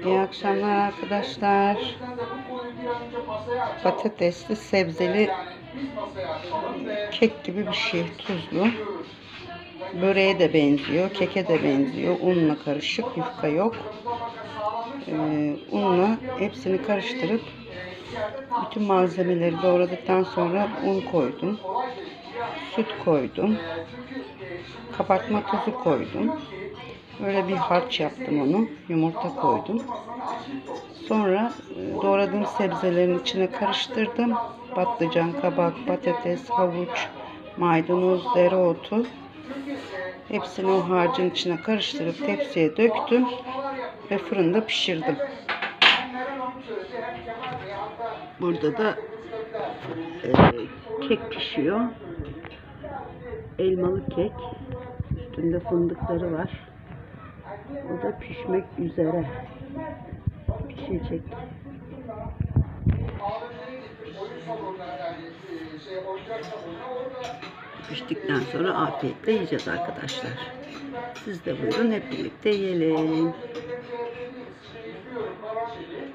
İyi akşamlar arkadaşlar. Patatesli, sebzeli kek gibi bir şey. Tuzlu. Böreğe de benziyor, keke de benziyor. Unla karışık, yufka yok. Unla hepsini karıştırıp bütün malzemeleri doğradıktan sonra un koydum. Süt koydum. Kabartma tozu koydum. Böyle bir harç yaptım onu. Yumurta koydum. Sonra doğradığım sebzelerin içine karıştırdım. Patlıcan, kabak, patates, havuç, maydanoz, dereotu. Hepsini o harcın içine karıştırıp tepsiye döktüm ve fırında pişirdim. Burada da kek pişiyor. Elmalı kek. Üstünde fındıkları var. O da pişmek üzere. Pişecek. Piştikten sonra afiyetle yiyeceğiz arkadaşlar. Siz de buyurun, hep birlikte yiyelim.